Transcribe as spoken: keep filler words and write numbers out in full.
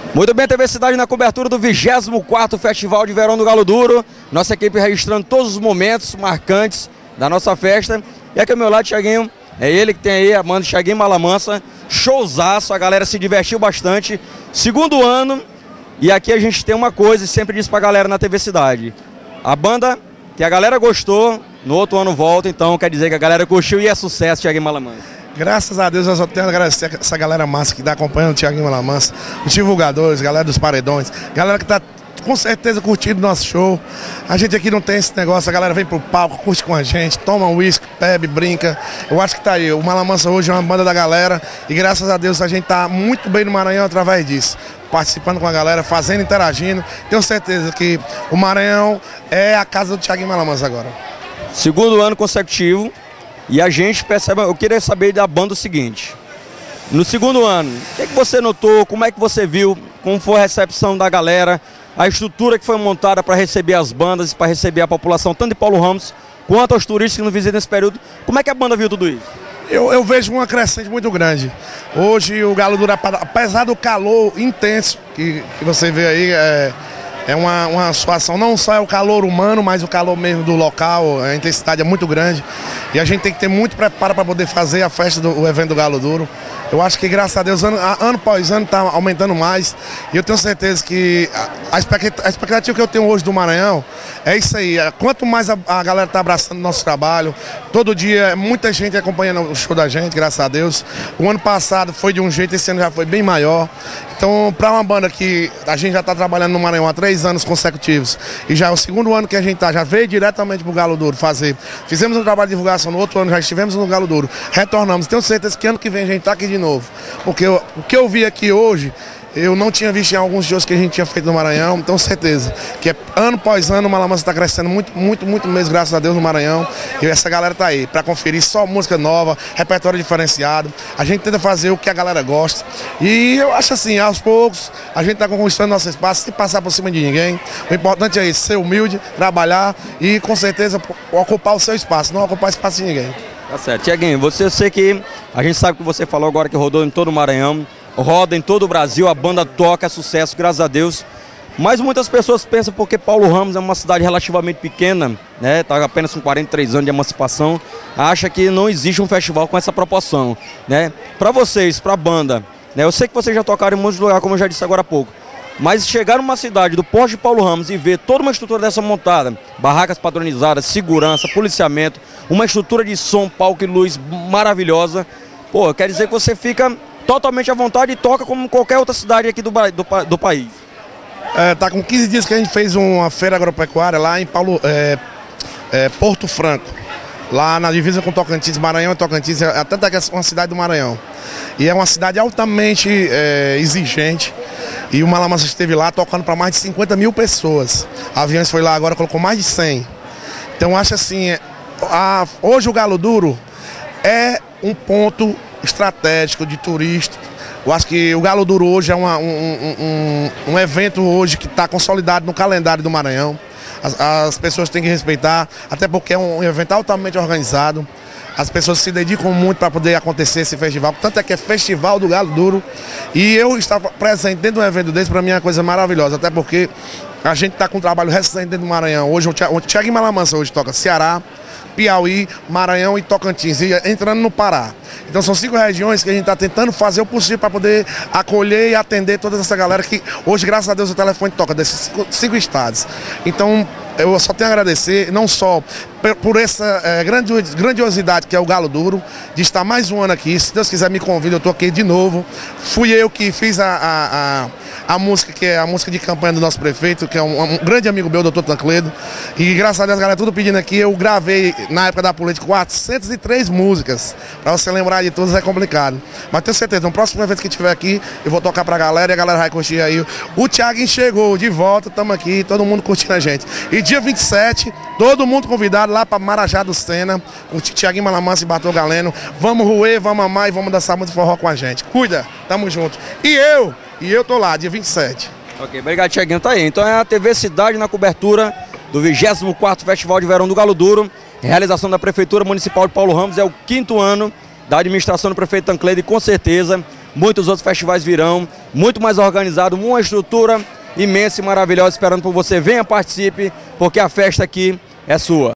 Muito bem, T V Cidade na cobertura do vigésimo quarto Festival de Verão do Galo Duro. Nossa equipe registrando todos os momentos marcantes da nossa festa. E aqui ao meu lado, Thiaguinho, é ele que tem aí a banda Thiaguinho Malamansa. Showzaço, a galera se divertiu bastante. Segundo ano, e aqui a gente tem uma coisa e sempre diz pra galera na T V Cidade. A banda que a galera gostou, no outro ano volta, então quer dizer que a galera curtiu e é sucesso, Thiaguinho Malamansa. Graças a Deus, eu só tenho a agradecer essa galera massa que está acompanhando o Thiaguinho Malamansa, os divulgadores, galera dos paredões, galera que está com certeza curtindo nosso show. A gente aqui não tem esse negócio, a galera vem pro palco, curte com a gente, toma um uísque, bebe, brinca. Eu acho que tá aí, o Malamansa hoje é uma banda da galera e graças a Deus a gente tá muito bem no Maranhão através disso. Participando com a galera, fazendo, interagindo. Tenho certeza que o Maranhão é a casa do Thiaguinho Malamansa agora. Segundo ano consecutivo. E a gente percebe, eu queria saber da banda o seguinte, no segundo ano, o que, é que você notou, como é que você viu, como foi a recepção da galera, a estrutura que foi montada para receber as bandas, para receber a população, tanto de Paulo Ramos, quanto aos turistas que nos visitam nesse período, como é que a banda viu tudo isso? Eu, eu vejo uma crescente muito grande. Hoje o Galo Duro, apesar do calor intenso que, que você vê aí, é... É uma, uma situação, não só é o calor humano, mas o calor mesmo do local, a intensidade é muito grande. E a gente tem que ter muito preparo para poder fazer a festa do o evento do Galo Duro. Eu acho que, graças a Deus, ano, ano após ano está aumentando mais. E eu tenho certeza que a, a expectativa que eu tenho hoje do Maranhão é isso aí. Quanto mais a, a galera está abraçando o nosso trabalho, todo dia muita gente acompanhando o show da gente, graças a Deus. O ano passado foi de um jeito, esse ano já foi bem maior. Então, para uma banda que a gente já está trabalhando no Maranhão há três anos consecutivos, e já é o segundo ano que a gente está, já veio diretamente para o Galo Duro fazer. Fizemos um trabalho de divulgação no outro ano, já estivemos no Galo Duro, retornamos. Tenho certeza que ano que vem a gente está aqui de novo. Porque eu, o que eu vi aqui hoje, eu não tinha visto em alguns shows que a gente tinha feito no Maranhão, tenho certeza que é, ano após ano o Malamansa está crescendo muito, muito, muito mesmo, graças a Deus, no Maranhão. E essa galera tá aí para conferir só música nova, repertório diferenciado. A gente tenta fazer o que a galera gosta. E eu acho assim, aos poucos, a gente está conquistando nosso espaço sem passar por cima de ninguém. O importante é isso, ser humilde, trabalhar e com certeza ocupar o seu espaço, não ocupar espaço de ninguém. Tá certo. Thiaguinho, você, eu sei que a gente sabe que você falou agora que rodou em todo o Maranhão, roda em todo o Brasil, a banda toca, é sucesso, graças a Deus. Mas muitas pessoas pensam porque Paulo Ramos é uma cidade relativamente pequena, né? Tá apenas com quarenta e três anos de emancipação, acha que não existe um festival com essa proporção, né? Para vocês, para a banda, né? Eu sei que vocês já tocaram em muitos lugares, como eu já disse agora há pouco. Mas chegar numa cidade do porte de Paulo Ramos e ver toda uma estrutura dessa montada, barracas padronizadas, segurança, policiamento, uma estrutura de som, palco e luz maravilhosa, pô, quer dizer que você fica totalmente à vontade e toca como qualquer outra cidade aqui do, do, do país. É, tá com quinze dias que a gente fez uma feira agropecuária lá em Paulo, é, é, Porto Franco, lá na divisa com Tocantins, Maranhão e Tocantins, até que é uma cidade do Maranhão. E é uma cidade altamente é, exigente. E o Malamansa esteve lá tocando para mais de cinquenta mil pessoas. A Aviões foi lá agora, colocou mais de cem. Então acho assim, a, hoje o Galo Duro é um ponto estratégico de turista. Eu acho que o Galo Duro hoje é uma, um, um, um, um evento hoje que está consolidado no calendário do Maranhão. As, as pessoas têm que respeitar, até porque é um evento altamente organizado. As pessoas se dedicam muito para poder acontecer esse festival, tanto é que é Festival do Galo Duro. E eu estar presente dentro de um evento desse, para mim é uma coisa maravilhosa, até porque a gente está com um trabalho recente dentro do Maranhão. Hoje o Thiaguinho Malamansa hoje toca Ceará, Piauí, Maranhão e Tocantins, e entrando no Pará. Então são cinco regiões que a gente está tentando fazer o possível para poder acolher e atender toda essa galera que hoje, graças a Deus, o telefone toca desses cinco, cinco estados. Então eu só tenho a agradecer, não só por essa é, grandiosidade que é o Galo Duro, de estar mais um ano aqui. Se Deus quiser me convida, eu estou aqui de novo. Fui eu que fiz a, a, a, a música, que é a música de campanha do nosso prefeito, que é um, um grande amigo meu, doutor Tancledo. E graças a Deus, a galera tudo pedindo aqui, eu gravei na época da política quatrocentas e três músicas. Para você lembrar de todas é complicado. Mas tenho certeza, no próximo evento que tiver aqui, eu vou tocar pra galera e a galera vai curtir aí. O Thiaguinho chegou de volta, estamos aqui, todo mundo curtindo a gente. E dia vinte e sete, todo mundo convidado lá para Marajá do Sena, com o Thiaguinho Malamansa e Bartol Galeno. Vamos roer, vamos amar e vamos dançar muito forró com a gente. Cuida, tamo junto. E eu, e eu tô lá, dia vinte e sete. Ok, obrigado, Thiaguinho, tá aí. Então é a T V Cidade na cobertura do vigésimo quarto Festival de Verão do Galo Duro. Realização da Prefeitura Municipal de Paulo Ramos, é o quinto ano da administração do prefeito Tancledo e com certeza muitos outros festivais virão, muito mais organizado, uma estrutura imensa e maravilhosa esperando por você. Venha, participe, porque a festa aqui é sua.